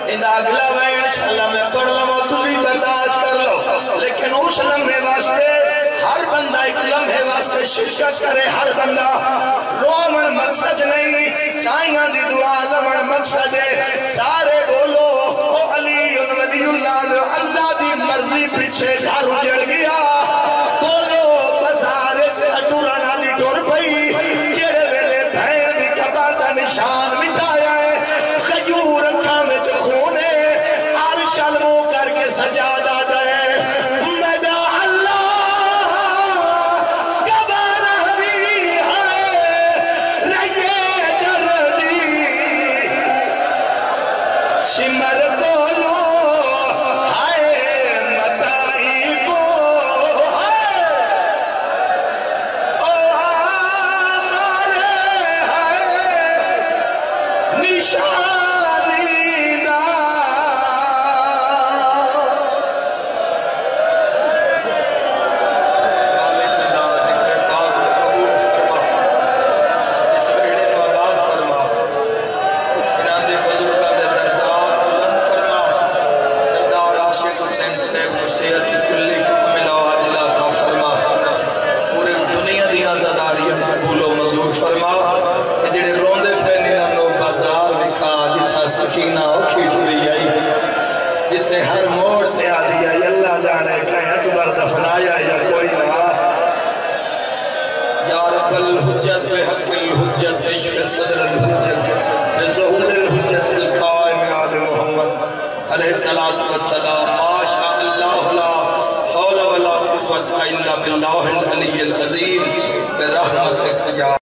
اندہ اگلا میں انشاءاللہ میں پڑھ لوں تُسی برداشت کر لو لیکن اس لمحے واسطے ہر بندہ ایک لمحے واسطے شرکت کرے ہر بندہ رومن مقصد نہیں سائیاں دی دعا لمن مقصد ہے سارے بولو او علی ولی اللہ دی مرضی پیچھے گھر اجڑ گیا بولو بازار اٹورانا دی ٹور پئی جڑے ویلے بھین دی قبر دا نشان مٹایا ہے خجور اکھاں وچ خون ہے عرش علمو کر کے سجادہ دے مدہ شمر بولو ہائے مدائی کو او ہمارے ہائے نشانی دا جتے ہر موڑ تے آدھی ہے اللہ جانے کہیں اکبر دفنایا یا کوئی نہ یا رب الحجت بحق الحجت عشق صدر الحجت بظہور الحجت القائم آل محمد علیہ السلام ما شاء اللہ لا حول ولا قوة الا باللہ العلی العظیم برحمتک یا